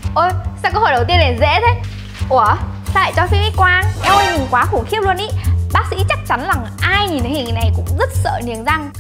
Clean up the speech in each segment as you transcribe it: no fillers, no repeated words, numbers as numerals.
Ôi, sao câu hỏi đầu tiên này dễ thế? Ủa, sao lại cho phim X quang? Eo ơi, mình quá khủng khiếp luôn ý. Bác sĩ chắc chắn rằng ai nhìn thấy hình này cũng rất sợ niềng răng.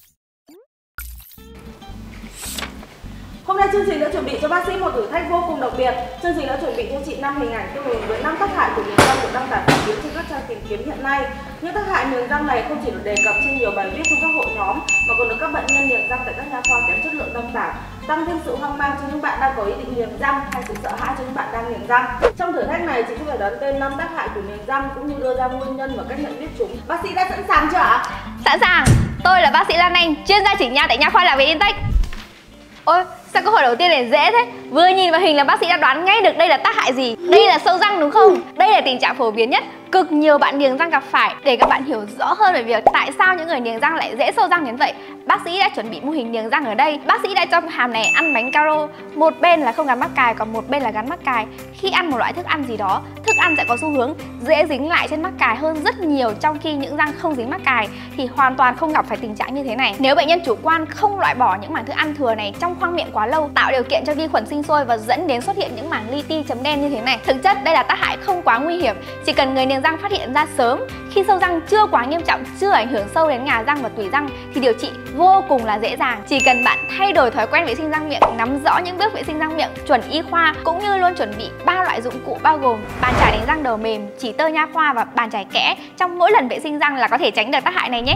Hôm nay chương trình đã chuẩn bị cho bác sĩ một thử thách vô cùng đặc biệt. Chương trình đã chuẩn bị cho chị 5 hình ảnh tiêu hình với 5 tác hại của niềng răng được đăng tải phổ biến trên các trang tìm kiếm hiện nay. Những tác hại niềng răng này không chỉ được đề cập trên nhiều bài viết trong các hội nhóm mà còn được các bệnh nhân niềng răng tại các nha khoa kém chất lượng đăng tải, tăng thêm sự hoang mang cho những bạn đang có ý định niềng răng hay sự sợ hãi cho những bạn đang niềng răng. Trong thử thách này, chị sẽ phải đoán tên 5 tác hại của niềng răng cũng như đưa ra nguyên nhân và cách nhận biết chúng. Bác sĩ đã sẵn sàng chưa ạ? Sẵn sàng. Tôi là bác sĩ Lan Anh, chuyên gia chỉnh nha tại nha khoa Lạc Việt Intech. Ôi, sao câu hỏi đầu tiên này dễ thế? Vừa nhìn vào hình là bác sĩ đã đoán ngay được đây là tác hại gì. Đây là sâu răng đúng không? Đây là tình trạng phổ biến nhất, cực nhiều bạn niềng răng gặp phải. Để các bạn hiểu rõ hơn về việc tại sao những người niềng răng lại dễ sâu răng đến vậy, bác sĩ đã chuẩn bị mô hình niềng răng ở đây. Bác sĩ đã cho hàm này ăn bánh caro, một bên là không gắn mắc cài, còn một bên là gắn mắc cài. Khi ăn một loại thức ăn gì đó, thức ăn sẽ có xu hướng dễ dính lại trên mắc cài hơn rất nhiều, trong khi những răng không dính mắc cài thì hoàn toàn không gặp phải tình trạng như thế này. Nếu bệnh nhân chủ quan không loại bỏ những mảng thức ăn thừa này trong khoang miệng quá lâu, tạo điều kiện cho vi khuẩn sinh sôi và dẫn đến xuất hiện những mảng li ti chấm đen như thế này. Thực chất đây là tác hại không quá nguy hiểm, chỉ cần người niềng răng phát hiện ra sớm, khi sâu răng chưa quá nghiêm trọng, chưa ảnh hưởng sâu đến ngà răng và tủy răng thì điều trị vô cùng là dễ dàng. Chỉ cần bạn thay đổi thói quen vệ sinh răng miệng, nắm rõ những bước vệ sinh răng miệng chuẩn y khoa, cũng như luôn chuẩn bị 3 loại dụng cụ bao gồm bàn chải đánh răng đầu mềm, chỉ tơ nha khoa và bàn chải kẽ trong mỗi lần vệ sinh răng là có thể tránh được tác hại này nhé.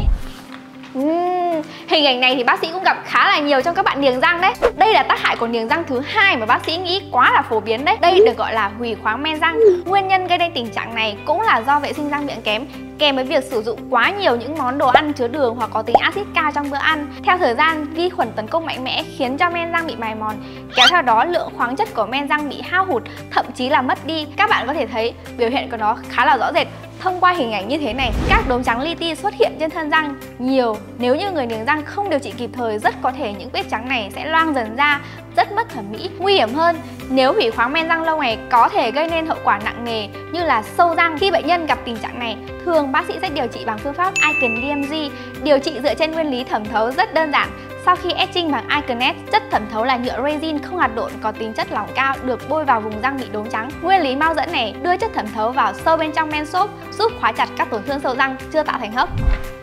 Hình ảnh này thì bác sĩ cũng gặp khá là nhiều trong các bạn niềng răng đấy. Đây là tác hại của niềng răng thứ hai mà bác sĩ nghĩ quá là phổ biến đấy. Đây được gọi là hủy khoáng men răng. Nguyên nhân gây nên tình trạng này cũng là do vệ sinh răng miệng kém, kèm với việc sử dụng quá nhiều những món đồ ăn chứa đường hoặc có tính axit cao trong bữa ăn. Theo thời gian, vi khuẩn tấn công mạnh mẽ khiến cho men răng bị mài mòn, kéo theo đó lượng khoáng chất của men răng bị hao hụt, thậm chí là mất đi. Các bạn có thể thấy biểu hiện của nó khá là rõ rệt thông qua hình ảnh như thế này. Các đốm trắng li ti xuất hiện trên thân răng nhiều. Nếu như người niềng răng không điều trị kịp thời, rất có thể những vết trắng này sẽ loang dần ra, rất mất thẩm mỹ. Nguy hiểm hơn, nếu hủy khoáng men răng lâu ngày có thể gây nên hậu quả nặng nề như là sâu răng. Khi bệnh nhân gặp tình trạng này, thường bác sĩ sẽ điều trị bằng phương pháp Icon DMG. Điều trị dựa trên nguyên lý thẩm thấu rất đơn giản. Sau khi etching bằng Iconet, chất thẩm thấu là nhựa resin không hạt độn có tính chất lỏng cao được bôi vào vùng răng bị đốm trắng. Nguyên lý mau dẫn này đưa chất thẩm thấu vào sâu bên trong men xốp, giúp khóa chặt các tổn thương sâu răng chưa tạo thành hốc.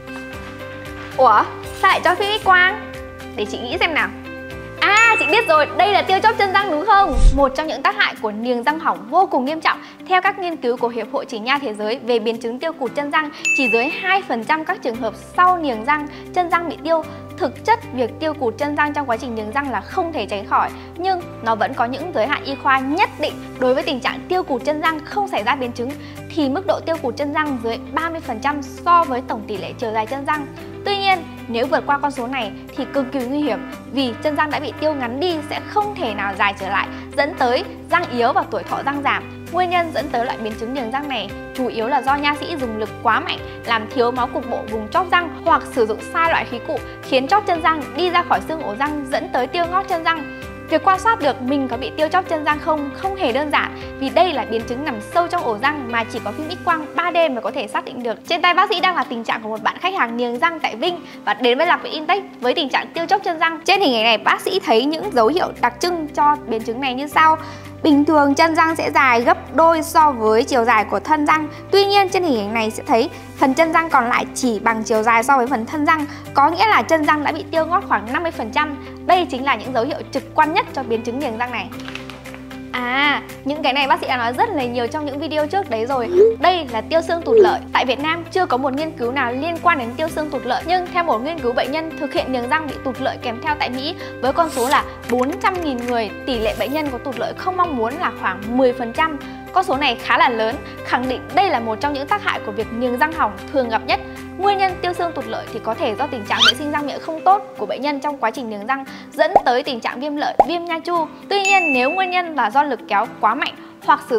Ủa, sao lại cho phim X quang? Để chị nghĩ xem nào. À, chị biết rồi, đây là tiêu chóp chân răng đúng không? Một trong những tác hại của niềng răng hỏng vô cùng nghiêm trọng. Theo các nghiên cứu của Hiệp hội Chỉnh nha Thế giới về biến chứng tiêu cụt chân răng, chỉ dưới 2% các trường hợp sau niềng răng, chân răng bị tiêu. Thực chất, việc tiêu cụt chân răng trong quá trình niềng răng là không thể tránh khỏi, nhưng nó vẫn có những giới hạn y khoa nhất định. Đối với tình trạng tiêu cụt chân răng không xảy ra biến chứng thì mức độ tiêu cụt chân răng dưới 30% so với tổng tỷ lệ chiều dài chân răng. Tuy nhiên, nếu vượt qua con số này thì cực kỳ nguy hiểm, vì chân răng đã bị tiêu ngắn đi sẽ không thể nào dài trở lại, dẫn tới răng yếu và tuổi thọ răng giảm. Nguyên nhân dẫn tới loại biến chứng niềng răng này chủ yếu là do nha sĩ dùng lực quá mạnh, làm thiếu máu cục bộ vùng chóp răng, hoặc sử dụng sai loại khí cụ khiến chóp chân răng đi ra khỏi xương ổ răng, dẫn tới tiêu ngót chân răng. Việc quan sát được mình có bị tiêu chóp chân răng không hề đơn giản, vì đây là biến chứng nằm sâu trong ổ răng mà chỉ có phim X quang 3D mới có thể xác định được. Trên tay bác sĩ đang là tình trạng của một bạn khách hàng niềng răng tại Vinh và đến với Lạc Việt Intech với tình trạng tiêu chóp chân răng. Trên hình ảnh này bác sĩ thấy những dấu hiệu đặc trưng cho biến chứng này như sau. Bình thường chân răng sẽ dài gấp đôi so với chiều dài của thân răng. Tuy nhiên trên hình ảnh này sẽ thấy phần chân răng còn lại chỉ bằng chiều dài so với phần thân răng, có nghĩa là chân răng đã bị tiêu ngót khoảng 50%. Đây chính là những dấu hiệu trực quan nhất cho biến chứng niềng răng này. À, những cái này bác sĩ đã nói rất là nhiều trong những video trước đấy rồi. Đây là tiêu xương tụt lợi. Tại Việt Nam chưa có một nghiên cứu nào liên quan đến tiêu xương tụt lợi, nhưng theo một nghiên cứu bệnh nhân thực hiện niềng răng bị tụt lợi kèm theo tại Mỹ với con số là 400.000 người, tỷ lệ bệnh nhân có tụt lợi không mong muốn là khoảng 10%. Con số này khá là lớn, khẳng định đây là một trong những tác hại của việc niềng răng hỏng thường gặp nhất. Nguyên nhân tiêu xương tụt lợi thì có thể do tình trạng vệ sinh răng miệng không tốt của bệnh nhân trong quá trình niềng răng, dẫn tới tình trạng viêm lợi, viêm nha chu. Tuy nhiên, nếu nguyên nhân là do lực kéo quá mạnh hoặc sử dụng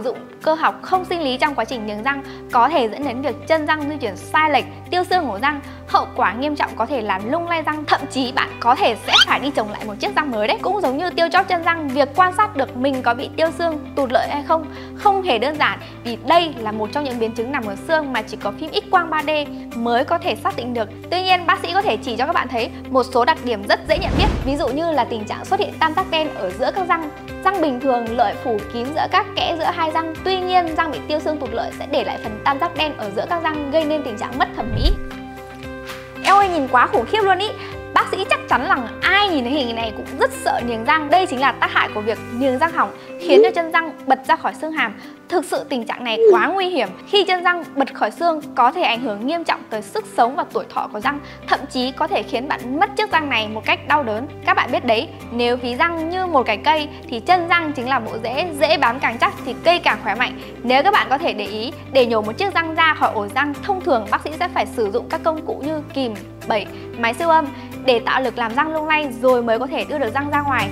cơ học không sinh lý trong quá trình niềng răng có thể dẫn đến việc chân răng di chuyển sai lệch, tiêu xương ổ răng. Hậu quả nghiêm trọng có thể là lung lay răng, thậm chí bạn có thể sẽ phải đi trồng lại một chiếc răng mới đấy. Cũng giống như tiêu chóp chân răng, việc quan sát được mình có bị tiêu xương, tụt lợi hay không hề đơn giản, vì đây là một trong những biến chứng nằm ở xương mà chỉ có phim X quang 3D mới có thể xác định được. Tuy nhiên, bác sĩ có thể chỉ cho các bạn thấy một số đặc điểm rất dễ nhận biết, ví dụ như là tình trạng xuất hiện tam giác đen ở giữa các răng. Răng bình thường lợi phủ kín giữa các kẽ giữa hai răng, tuy nhiên răng bị tiêu xương tụt lợi sẽ để lại phần tam giác đen ở giữa các răng, gây nên tình trạng mất thẩm mỹ. Eo ơi, nhìn quá khủng khiếp luôn ý. Bác sĩ chắc chắn rằng ai nhìn thấy hình này cũng rất sợ niềng răng. Đây chính là tác hại của việc niềng răng hỏng, khiến cho chân răng bật ra khỏi xương hàm. Thực sự tình trạng này quá nguy hiểm. Khi chân răng bật khỏi xương có thể ảnh hưởng nghiêm trọng tới sức sống và tuổi thọ của răng, thậm chí có thể khiến bạn mất chiếc răng này một cách đau đớn. Các bạn biết đấy, nếu ví răng như một cái cây thì chân răng chính là bộ rễ bám càng chắc thì cây càng khỏe mạnh. Nếu các bạn có thể để ý, để nhổ một chiếc răng ra khỏi ổ răng, thông thường bác sĩ sẽ phải sử dụng các công cụ như kìm, bẩy, máy siêu âm để tạo lực làm răng lung lay rồi mới có thể đưa được răng ra ngoài.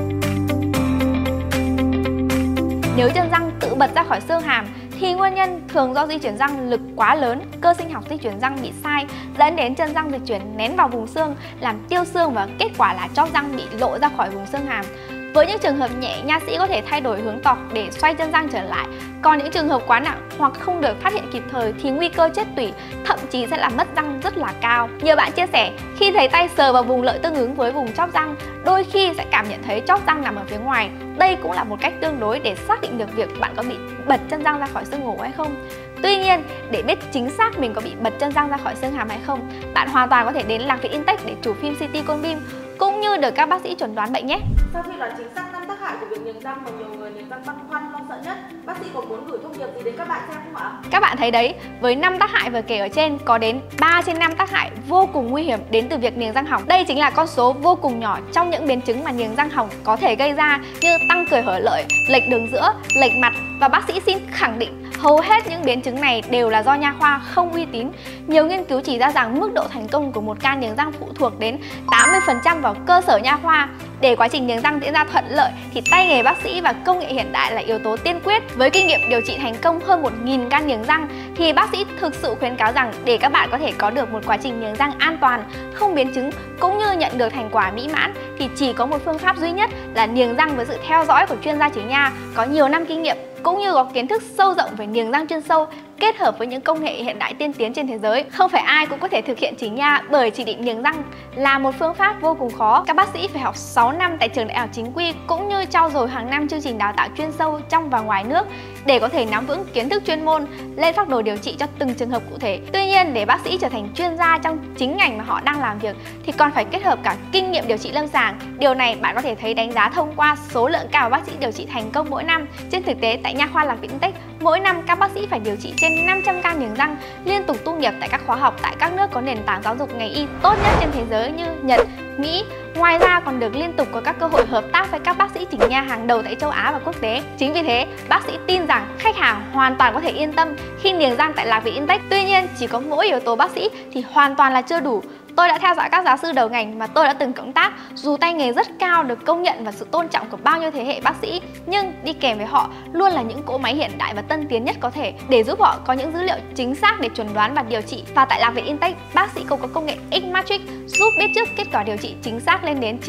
Nếu chân răng tự bật ra khỏi xương hàm thì nguyên nhân thường do di chuyển răng lực quá lớn, cơ sinh học di chuyển răng bị sai, dẫn đến chân răng dịch chuyển nén vào vùng xương, làm tiêu xương và kết quả là chóp răng bị lộ ra khỏi vùng xương hàm. Với những trường hợp nhẹ, nha sĩ có thể thay đổi hướng tọc để xoay chân răng trở lại. Còn những trường hợp quá nặng hoặc không được phát hiện kịp thời thì nguy cơ chết tủy, thậm chí sẽ làm mất răng rất là cao. Nhiều bạn chia sẻ, khi thấy tay sờ vào vùng lợi tương ứng với vùng chóp răng, đôi khi sẽ cảm nhận thấy chóp răng nằm ở phía ngoài. Đây cũng là một cách tương đối để xác định được việc bạn có bị bật chân răng ra khỏi xương ổ hay không. Tuy nhiên, để biết chính xác mình có bị bật chân răng ra khỏi xương hàm hay không, bạn hoàn toàn có thể đến Lạc Việt Intech để chụp phim CT cone beam cũng như được các bác sĩ chẩn đoán bệnh nhé. Sau khi đoán chính xác 5 tác hại của việc niềng răng mà nhiều người niềng răng băn khoăn lo sợ nhất, bác sĩ có muốn gửi thông điệp gì đến các bạn xem không ạ? Các bạn thấy đấy, với 5 tác hại vừa kể ở trên, có đến 3 trên 5 tác hại vô cùng nguy hiểm đến từ việc niềng răng hỏng. Đây chính là con số vô cùng nhỏ trong những biến chứng mà niềng răng hỏng có thể gây ra, như tăng cười hở lợi, lệch đường giữa, lệch mặt, và bác sĩ xin khẳng định hầu hết những biến chứng này đều là do nha khoa không uy tín. Nhiều nghiên cứu chỉ ra rằng mức độ thành công của một ca niềng răng phụ thuộc đến 80% vào cơ sở nha khoa. Để quá trình niềng răng diễn ra thuận lợi thì tay nghề bác sĩ và công nghệ hiện đại là yếu tố tiên quyết. Với kinh nghiệm điều trị thành công hơn 1.000 ca niềng răng thì bác sĩ thực sự khuyến cáo rằng để các bạn có thể có được một quá trình niềng răng an toàn, không biến chứng cũng như nhận được thành quả mỹ mãn thì chỉ có một phương pháp duy nhất là niềng răng với sự theo dõi của chuyên gia chỉnh nha có nhiều năm kinh nghiệm cũng như có kiến thức sâu rộng về niềng răng chuyên sâu, kết hợp với những công nghệ hiện đại tiên tiến trên thế giới. Không phải ai cũng có thể thực hiện chỉnh nha, bởi chỉ định niềng răng là một phương pháp vô cùng khó. Các bác sĩ phải học 6 năm tại trường đại học chính quy cũng như trau dồi hàng năm chương trình đào tạo chuyên sâu trong và ngoài nước để có thể nắm vững kiến thức chuyên môn, lên phác đồ điều trị cho từng trường hợp cụ thể. Tuy nhiên, để bác sĩ trở thành chuyên gia trong chính ngành mà họ đang làm việc thì còn phải kết hợp cả kinh nghiệm điều trị lâm sàng. Điều này bạn có thể thấy đánh giá thông qua số lượng cao bác sĩ điều trị thành công mỗi năm. Trên thực tế, tại nha khoa Lạc Việt Intech, mỗi năm các bác sĩ phải điều trị trên 500 ca niềng răng, liên tục tu nghiệp tại các khóa học tại các nước có nền tảng giáo dục ngành y tốt nhất trên thế giới như Nhật, Mỹ. Ngoài ra còn được liên tục có các cơ hội hợp tác với các bác sĩ chỉnh nha hàng đầu tại châu Á và quốc tế. Chính vì thế, bác sĩ tin rằng khách hàng hoàn toàn có thể yên tâm khi niềng răng tại Lạc Việt Intech. Tuy nhiên, chỉ có mỗi yếu tố bác sĩ thì hoàn toàn là chưa đủ. Tôi đã theo dõi các giáo sư đầu ngành mà tôi đã từng cộng tác, dù tay nghề rất cao, được công nhận và sự tôn trọng của bao nhiêu thế hệ bác sĩ, nhưng đi kèm với họ luôn là những cỗ máy hiện đại và tân tiến nhất có thể để giúp họ có những dữ liệu chính xác để chuẩn đoán và điều trị. Và tại Lạc Việt Intech, bác sĩ cũng có công nghệ X-Matrix giúp biết trước kết quả điều trị chính xác lên đến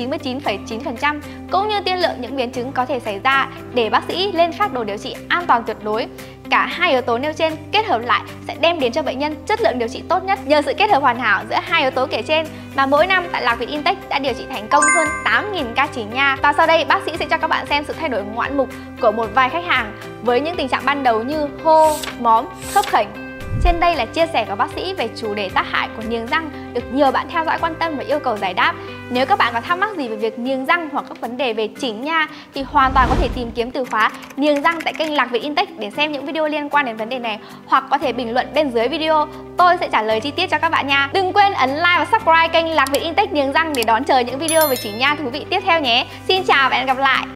99,9%, cũng như tiên lượng những biến chứng có thể xảy ra để bác sĩ lên phác đồ điều trị an toàn tuyệt đối. Cả hai yếu tố nêu trên kết hợp lại sẽ đem đến cho bệnh nhân chất lượng điều trị tốt nhất. Nhờ sự kết hợp hoàn hảo giữa hai yếu tố kể trên mà mỗi năm tại Lạc Việt Intech đã điều trị thành công hơn 8.000 ca chỉnh nha. Và sau đây bác sĩ sẽ cho các bạn xem sự thay đổi ngoạn mục của một vài khách hàng với những tình trạng ban đầu như hô, móm, khớp khểnh. Trên đây là chia sẻ của bác sĩ về chủ đề tác hại của niềng răng được nhiều bạn theo dõi quan tâm và yêu cầu giải đáp. Nếu các bạn có thắc mắc gì về việc niềng răng hoặc các vấn đề về chỉnh nha thì hoàn toàn có thể tìm kiếm từ khóa niềng răng tại kênh Lạc Việt Intech để xem những video liên quan đến vấn đề này, hoặc có thể bình luận bên dưới video. Tôi sẽ trả lời chi tiết cho các bạn nha. Đừng quên ấn like và subscribe kênh Lạc Việt Intech niềng răng để đón chờ những video về chỉnh nha thú vị tiếp theo nhé. Xin chào và hẹn gặp lại.